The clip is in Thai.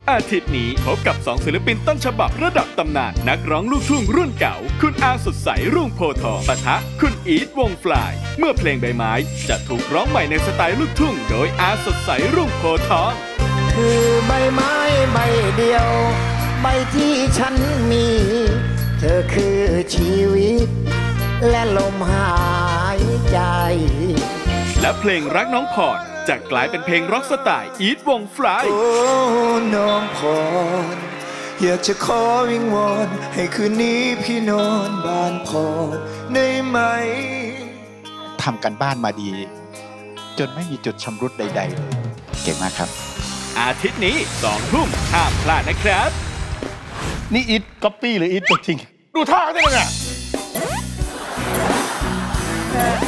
อาทิตย์นี้พบกับ2ศิลปินต้นฉบับระดับตำนานนักร้องลูกทุ่งรุ่นเก่าคุณอาสดใสรุ่งโพธิ์ทองปะทะคุณอีทวงฟลายเมื่อเพลงใบไม้จะถูกร้องใหม่ในสไตล์ลูกทุ่งโดยอาสดใสรุ่งโพธิ์ทองคือใบไม้ใบเดียวใบที่ฉันมีเธอคือชีวิตและลมหายใจและเพลงรักน้องพรจะกลายเป็นเพลงร็อกสไตล์อีทวงฟลายโอ้น้องพรอยากจะขอวิงวอนให้คืนนี้พี่นอนบ้านพอได้ไหมทำกันบ้านมาดีจนไม่มีจุดชำรุดใดๆเลยเก่งมากครับอาทิตย์นี้2 ทุ่มห้ามพลาดนะครับนี่อีทก๊อปปี้หรืออีทตัวจริงดูท่าเขาได้ยังไง